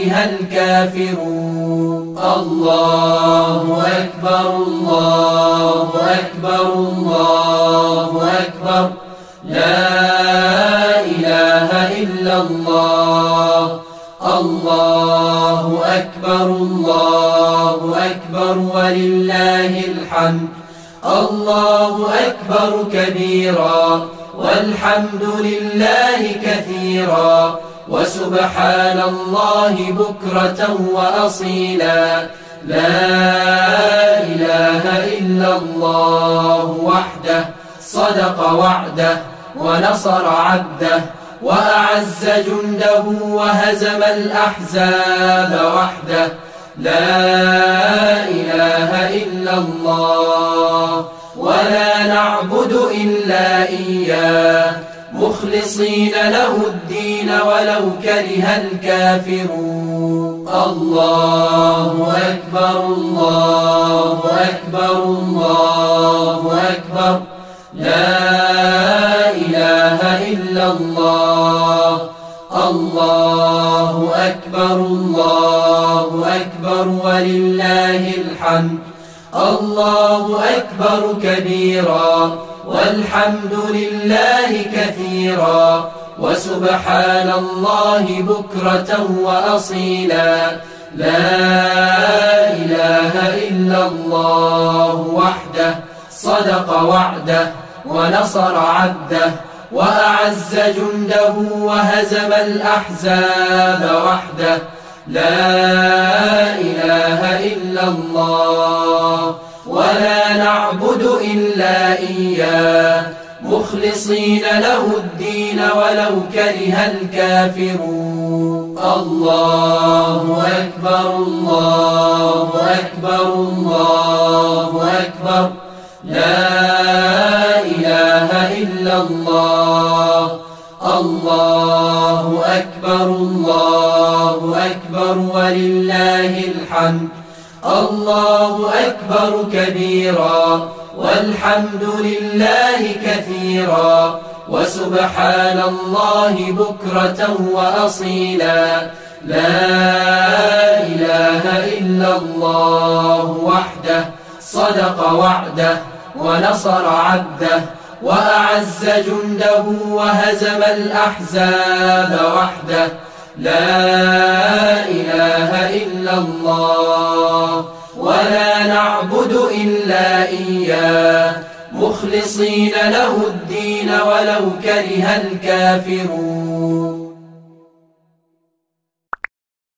كره الكافرون. الله أكبر الله أكبر الله أكبر، لا إله إلا الله. الله أكبر الله أكبر ولله الحمد. الله أكبر كبيرا والحمد لله كثيرا وسبحان الله بكرة وأصيلا. لا إله إلا الله وحده صدق وعده ونصر عبده وأعز جنده وهزم الأحزاب وحده. لا إله إلا الله ولا نعبد إلا إياه مخلصين له الدين ولو كره الكافرون. الله أكبر الله أكبر الله أكبر، لا إله إلا الله. الله أكبر الله أكبر ولله الحمد. الله أكبر كبيرا والحمد لله كثيرا وسبحان الله بكرة وأصيلا. لا إله إلا الله وحده صدق وعده ونصر عبده وأعز جنده وهزم الأحزاب وحده. لا إله إلا الله ولا نعبد إلا إياه مخلصين له الدين ولو كره الكافرون. الله أكبر الله أكبر الله أكبر، لا إله إلا الله. الله أكبر الله أكبر ولله الحمد. الله أكبر كبيرا والحمد لله كثيرا وسبحان الله بكرة وأصيلا. لا إله إلا الله وحده صدق وعده ونصر عبده وأعز جنده وهزم الأحزاب وحده. لا إله إلا الله ولا نعبد إلا إياه مخلصين له الدين ولو كره الكافرون.